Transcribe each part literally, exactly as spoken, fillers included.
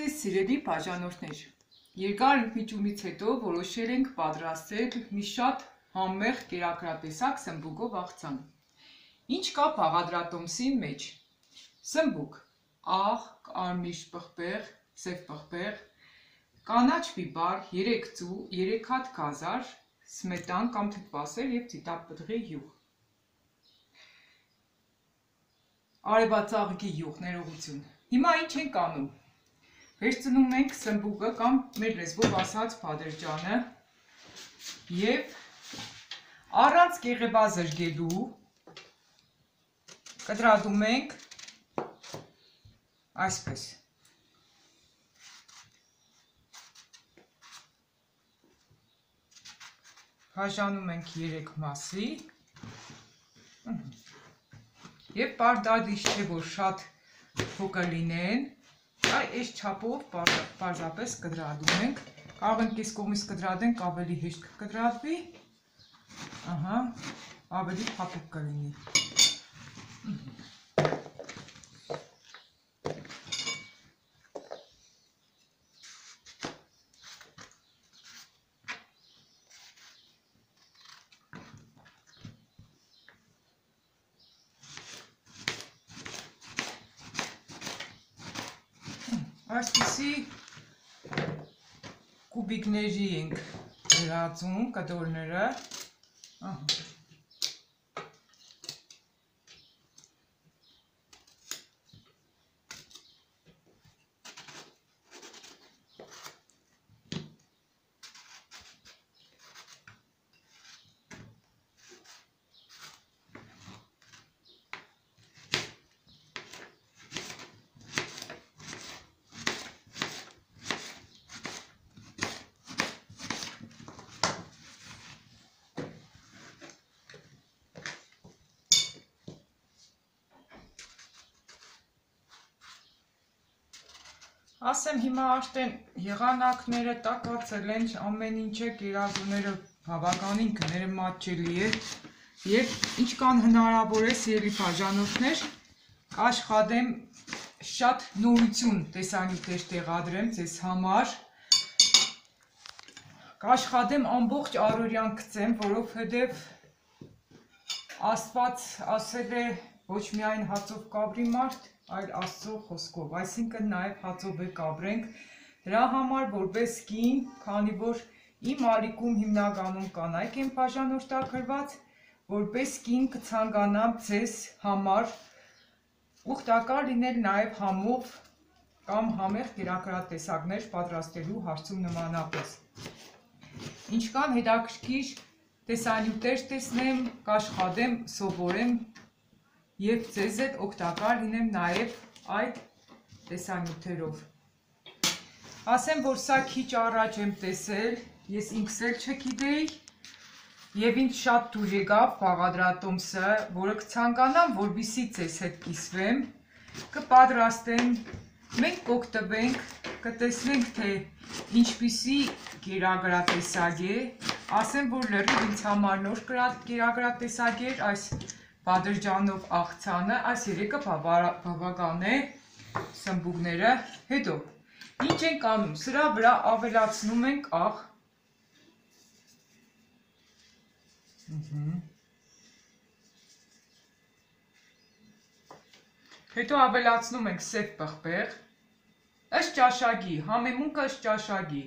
Ձեզ սիրելի բաժանորդներ, երկար ընդմիջումից հետո որոշել ենք պատրաստել մի շատ համեղ կերակրատեսակ սմբուկով աղցան։ Ինչ կա բաղադրատոմսի մեջ։ Սմբուկ, աղ, կարմիր պղպեղ, սև պղպեղ, կանաչ բիբար, երեք ծու, երեք հատ գազար, սմետան կամ թթվասեր և ձիթապտղի յուղ։ Արևածաղկի յուղ, ներողություն։ Հիմա ինչ ենք անում։ Վերցնում ենք սմբուկը կամ մեր լեզվով ասած բադրջանը և առանց կեղևազրկելու կտրատում ենք այսպես։ Բաժանում ենք երեք մասի և պարտադիր չէ, որ շատ փոքր լինեն, այս չափով պարզապես կտրատում ենք, կարող ենք այս կողմից կտրատենք, ավելի հեշտ կտրատվի, ավելի փափուկ կլինի։ Այսպիսի կուբիկների ենք վերածում կտորները։ Ասեմ հիմա արդեն եղանակները տաքացել են, ամեն ինչը կերակուրները բավականին գները մատչելի է և ինչքան հնարավոր է սիրելի բաժանորդներ կաշխատեմ շատ նորություն տեսանյութեր տեղադրեմ ձեզ համար, կաշխատեմ ամբողջ առօրյան գծեմ, որովհետև Աստված ասել է ոչ միայն հացով կապրի մարդ, այլ Աստծո խոսքով, այսինքն նաև հացով է կապրենք, դրա համար որպես կին, քանի որ իմ ալիքում հիմնականում կանայք են բաժանորդագրված, որպես կին կցանկանամ ձեզ համար օգտակար լինել նաև համով կամ համեղ կերակրատեսակներ պատրաստելու հարցում նմանապես։ Ինչքան հետաքրքիր տեսանյութեր տեսնեմ, կաշխատեմ, սովորեմ և ձեզ հետ օգտակար լինեմ նաև այդ տեսանյութերով։ Ասեմ, որ սա քիչ առաջ եմ տեսել, ես ինքս էլ չգիտեի և ինձ շատ դուր եկավ բաղադրատոմսը, որը կցանկանամ, որպեսզի ձեզ հետ կիսվեմ, կպատրաստեմ, մենք կօգտվենք, կտեսնենք, թե ինչպիսի կերակրատեսակ է, ասեմ, որ լրիվ ինձ համար նոր կերակրատեսակ էր այս բադրջանով աղցանը, այս երեկը բավական է սմբուկները, հետո ինչ ենք անում, սրա վրա ավելացնում ենք աղ, հետո ավելացնում ենք սև պղպեղ, ըստ ճաշակի, համեմունքը ըստ ճաշակի,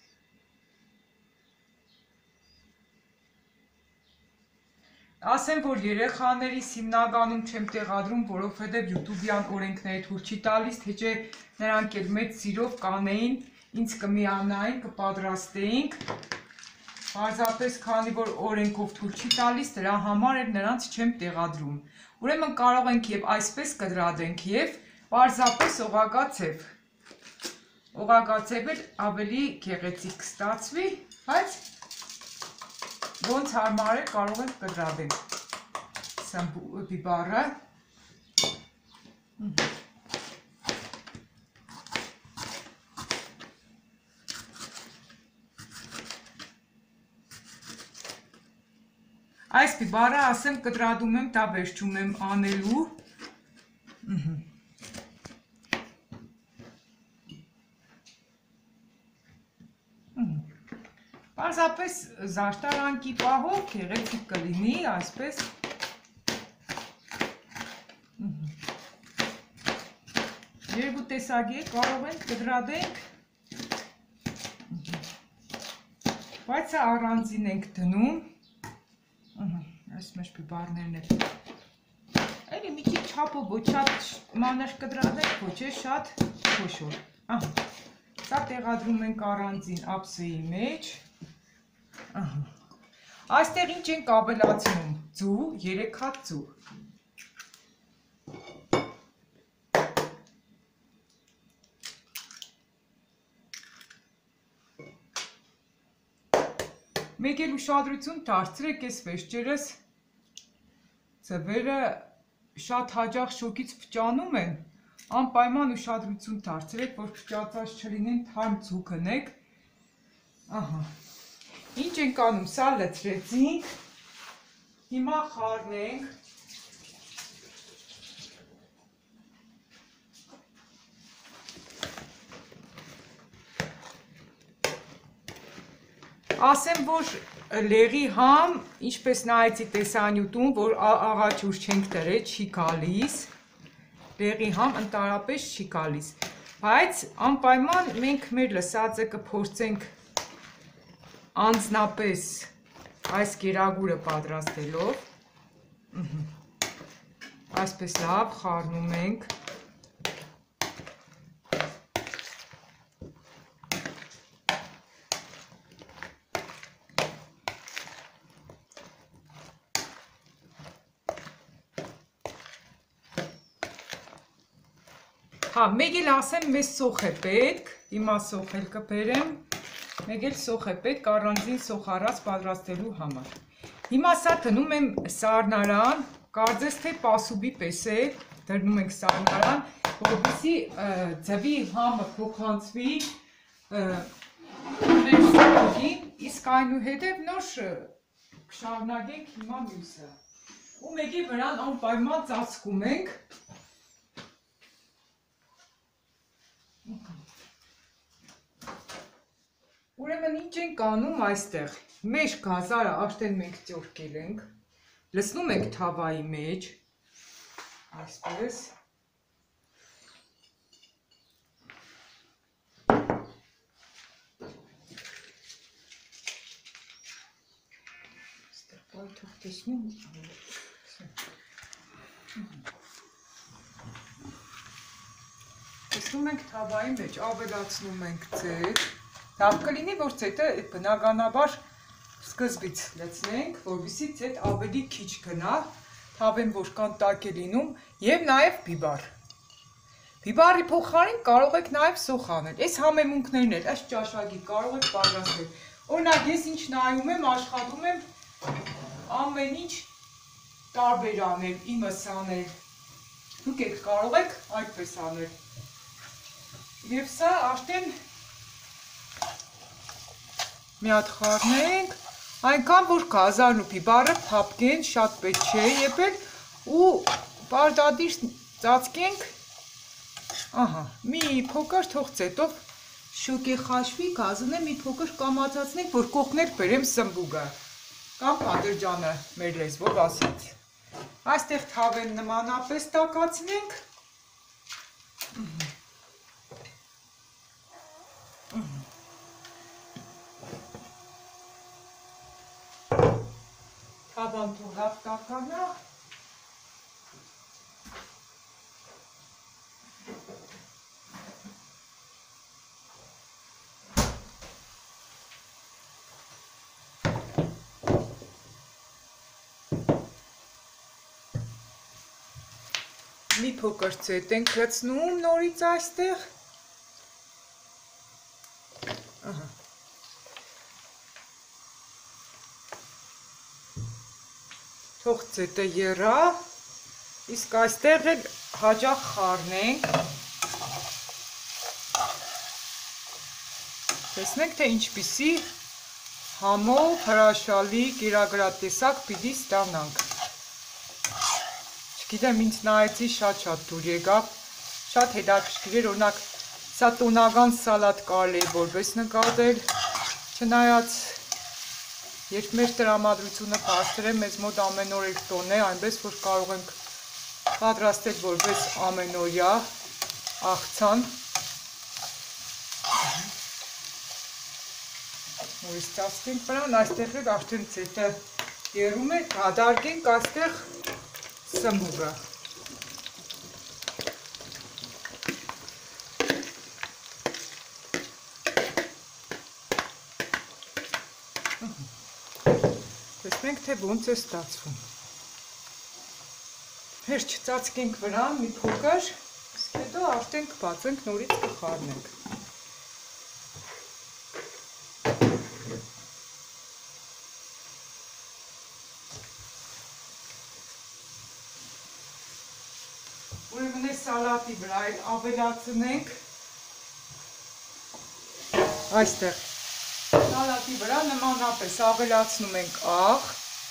ասեմ, որ երեխաներիս հիմնականում չեմ տեղադրում, որովհետև յութուբյան օրենքները թույլ չի տալիս, թե չէ նրանք էլ մեծ սիրով կանեին, ինձ կմիանային, կպատրաստեինք, պարզապես քանի որ օրենքով թույլ չի տալիս, դրա համար էլ նրանց չեմ տեղադրում։ Ուրեմն կարող ենք և այսպես կտրատենք և պարզապես օղակաձև։ Օղակաձև էլ ավելի գեղեցիկ կստացվի, բայց ոնց հարմար է կարող ենք կտրատենք բիբարը։ Այս բիբարը ասեմ կտրատում եմ, դա վերջում եմ անելու։ Պարզապես զարդարանքի պահով գեղեցիկ կլինի, այսպես երկու տեսակի կարող ենք կտրատենք, բայց առանձին ենք դնում, այս մեջ բիբարներն էլ, էլի մի քիչ չափով, ոչ շատ մանր կտրատենք, ոչ է շատ խոշոր, սա տեղադրում ենք առանձին ափսեի մեջ, այստեղ ինչ ենք ավելացնում, ձու, երեք հատ ձու, մեկ էլ ուշադրություն դարձրեք, այս վերջերս ձվերը շատ հաճախ շոկից փճանում են, անպայման ուշադրություն դարձրեք, որ փճացած չլինեն, թարմ ձու գնեք, ահա, ինչ ենք անում, սա լցրեցինք, հիմա խառնենք, ասեմ, որ լեղի համ, ինչպես նայեցի տեսանյութում, որ աղաչ ուժ չենք դրել, չի գալիս, լեղի համ ընդհանրապես չի գալիս, բայց անպայման մենք մեր լսածը կփորձենք անձնապես այս գերագուրը պատրաստելով, այսպես լավ խառնում ենք, Հա, մեկ էլ ասեմ, մեզ սոխ է պետք, հիմա սոխ էլ կբերեմ, մեկ էլ սոխ է պետք առանձին սոխ առած պատրաստելու համար։ Հիմա սա դնում եմ սառնարան, կարծես թե պասուբի պես է, դնում ենք սառնարան, որպեսզի ձվի համը փոխանցվի մեր սոխին, իսկ այնուհետև նոր կշարունակենք հիմա մյուսը։ Ու մեկի վրան անպայման ծածկում ենք, Ուրեմն ինչ ենք անում այստեղ, մեր գազարը արդեն մենք ծորկել ենք, լցնում ենք թավայի մեջ, այսպես, այստեղ պայթող տեսնում, լցնում ենք թավայի մեջ, ավելացնում ենք ձետ, Լավ կլինի, որ ձետը բնականաբար սկզբից լցնենք, որպեսզի ձետ ավելի քիչ գնա, թավեն որքան տաք է լինում եւ նաեւ բիբար։ Բիբարի փոխարեն կարող եք նաեւ սոխ անել։ Այս համեմունքներն էլ, այս ճաշակի կարող եք պատրաստել։ Օրինակ ես ինչ նայում եմ, աշխատում եմ ամեն ինչ տարբեր անել, իմս անել։ Դուք եք կարող եք այդպես անել։ Եվ սա արդեն մի հատ խառնենք, այնքան որ գազարն ու բիբարը փափկեն, շատ պետք չէ եպել ու պարտադիր ծածկենք, ահա, մի փոքր թող ձետով շոկի խաշվի, գազնը մի փոքր կամացացնենք, որ կողքներ բերեմ սմբուգը, կամ պատերջանը մեր լեզվով ասած։ Այստեղ թավեն նմանապես տակացնենք, Թավան թող լավ տականա, մի փոքր ցետ ենք լցնում նորից այստեղ, ահա, թող ցետը եռա, իսկ այստեղ էլ հաճախ խառնենք, տեսնենք թե ինչպիսի համով հրաշալի կերակրատեսակ պիտի ստանանք, չգիտեմ ինձ նայեցի շատ-շատ դուր եկավ, շատ հետաքրքիր էր, օրինակ սա տոնական սալատ կարելի է որպես նկատել, չնայած Երբ մեր տրամադրությունը բարձր է, մեզ մոտ ամեն օր իր տոնն է, այնպես որ կարող ենք պատրաստել որպես ամենօրյա աղցան։ Նորից ծածկենք վրան, այստեղ էլ արդեն ցետը եռում է, հադարգենք այստեղ սմբուկը։ Տեսնենք, թե ոնց է ստացվում։ Հերջ ծածկենք վրան մի փոքր, իսկ հետո արդեն կբացենք, նորից կխառնենք։ Ուրեմն այս սալատի վրա ավելացնենք այստեղ սալատի վրա նմանապես ավելացնում ենք աղ,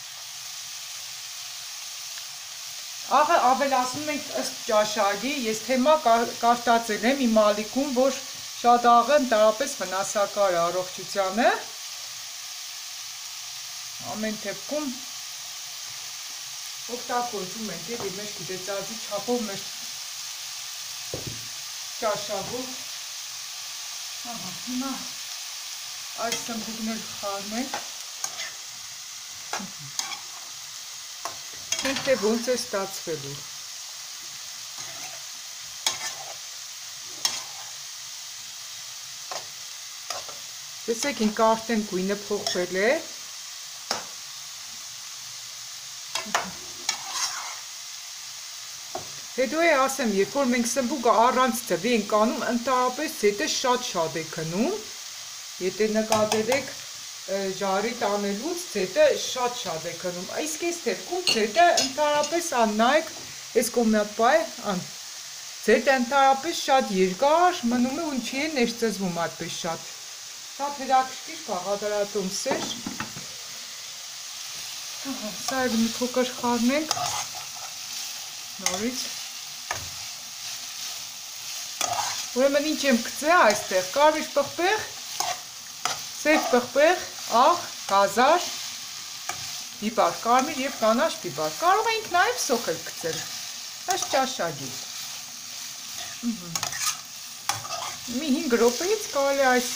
աղը ավելացնում ենք ըստ ճաշակի, ես թեմա կարտացել եմ իմ ալիքում, որ շատ աղը ընդհանրապես վնասակար է առողջությանը, ամեն դեպքում օգտագործում ենք եւ մեր գիտեցածի չափով մեր ճաշակով, ահա, հիմա այս սմբուկն էլ խառնենք, մենք թե ոնց է ստացվելու։ Տեսեք, ինքը արդեն գույնը փոխվել է։ Հետո է ասեմ, երբ որ մենք սմբուկը առանց ձվի ենք անում, ընդհանրապես ցետը շատ-շատ է քնում։ Եթե նկատել եք ժարի տանելուց ցետը շատ-շատ է քնում։ Իսկ այս դեպքում ցետը ընդհանրապես աննայեք, այս կոմյատ բայ, ան ցետը ընդհանրապես շատ երկար մնում է ու չի է ներծծվում այդպես շատ։ Շատ հետաքրքիր բաղադրատոմս էր։ Սա էլ մի փոքր խառնենք։ Նորից։ Ուրեմն ինչ եմ գցել այստեղ, կարմիր պղպեղ, սև պղպեղ, աղ, գազար, բիբար, կարմիր և կանաչ բիբար։ Կարող ենք նաև սոխ էլ գցել, այս ճաշակի։ Մի հինգ րոպեից կարելի այս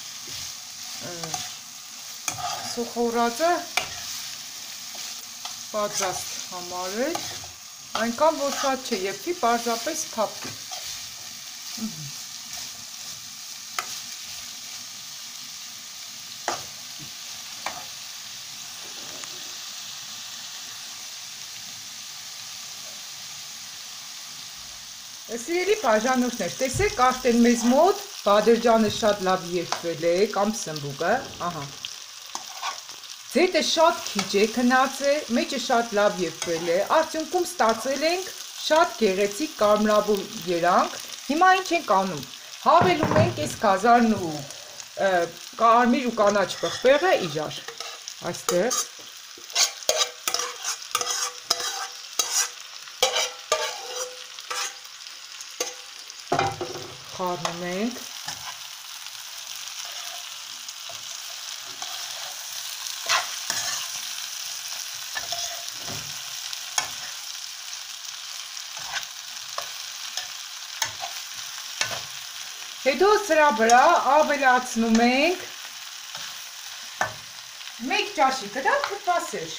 սոխորածը պատրաստ համարել, այնքան որ շատ չէ, եփի պարզապես փափի։ Սիրելի բաժանորդներ, տեսեք, արդեն մեզ մոտ բադրջանը շատ լավ երբվել է, կամ սմբուկը, ահա։ Ձետը շատ քիչ է քնած, մեջը շատ լավ երբվել է, արդյունքում ստացել ենք շատ գեղեցիկ կարմրավուն երանգ։ Հիմա ինչ ենք անում։ Հավելում ենք այս գազարն ու կարմիր ու կանաչ պղպեղը իրար։ Այստեղ խառնում ենք։ Հետո սրա վրա ավելացնում ենք մեկ ճաշի կդակ թթվասեր։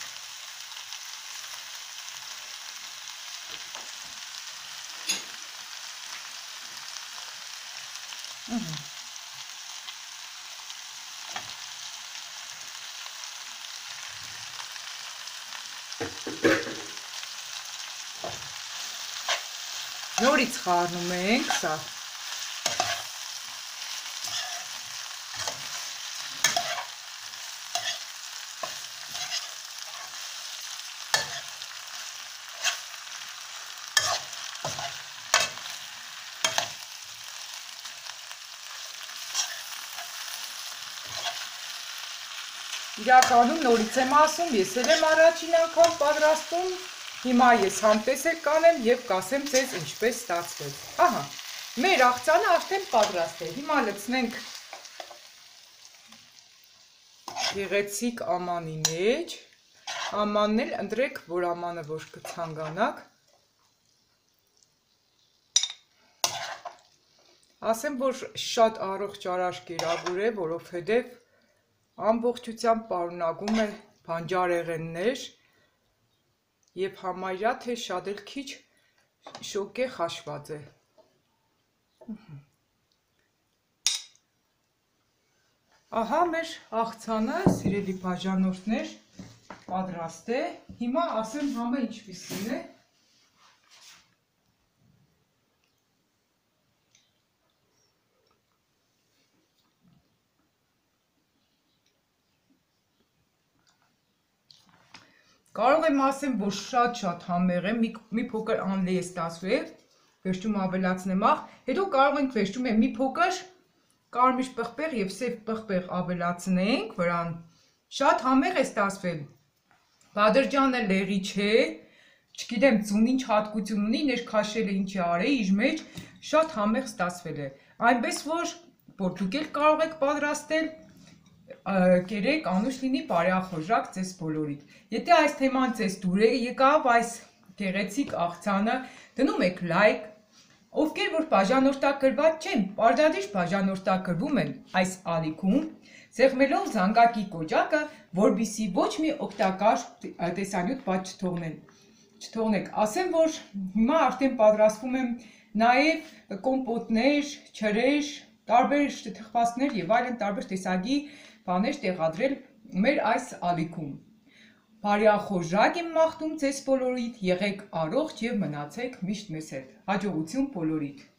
Նորից խառնում ենք սա։ Իրականում նորից եմ ասում, ես էլ եմ առաջին անգամ պատրաստում, հիմա ես համտեսել կանեմ և կասեմ ձեզ ինչպես ստացվեց։ Ահա, մեր աղցանը արդեն պատրաստ է, հիմա լցնենք գեղեցիկ ամանի մեջ, ամանն էլ ընտրեք, որ ամանը որ կցանկանաք, ասեմ, որ շատ առողջ արար կերագուր է, որովհետև ամբողջությամբ պարունակում է բանջարեղեններ և համարյա թե շատ էլ քիչ շոկե խաշված է։ Ահա մեր աղցանը, սիրելի բաժանորդներ, պատրաստ է։ Հիմա ասեմ համը ինչպիսին է։ Կարող եմ ասեմ, որ շատ-շատ համեղ է, մի փոքր անլի է ստացվել, վերջում ավելացնեմ աղ, հետո կարող ենք վերջում է մի փոքր կարմիր պղպեղ և սև պղպեղ ավելացնենք վրան, շատ համեղ է ստացվել, բադրջանը լեղի չէ, չգիտեմ ծուն ինչ հատկություն ունի, ներքաշել է ինչի արե իր մեջ, շատ համեղ ստացվել է, այնպես որ, որ դուք էլ կարող եք պատրաստել, կերեք անուշ լինի բարեախորժակ ձեզ բոլորիդ։ Եթե այս թեման ձեզ դուր է եկավ այս գեղեցիկ աղցանը, դնում եք լայք, ովքեր որ բաժանորդագրված չեն, պարտադիր բաժանորդագրվում են այս ալիքում, սեղմելով զանգակի կոճակը, որպեսզի ոչ մի օգտակար տեսանյութ բաց չթողնեք։ Ասեմ, որ հիմա արդեն պատրաստվում եմ նաև կոմպոտներ, ջրեր, տարբեր թխվածքներ և այլն տարբեր տեսակի բաներ տեղադրել մեր այս ալիքում։ Բարեախորժակ եմ մաղթում ձեզ բոլորիդ, եղեք առողջ և մնացեք միշտ մեզ հետ։ Հաջողություն բոլորիդ։